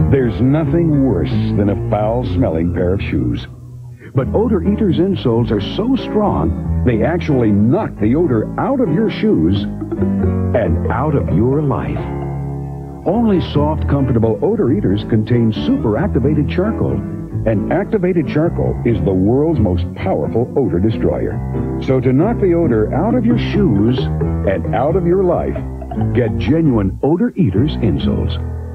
There's nothing worse than a foul-smelling pair of shoes. But Odor Eater's insoles are so strong, they actually knock the odor out of your shoes and out of your life. Only soft, comfortable Odor Eaters contain super activated charcoal. And activated charcoal is the world's most powerful odor destroyer. So to knock the odor out of your shoes and out of your life, get genuine Odor Eaters insoles.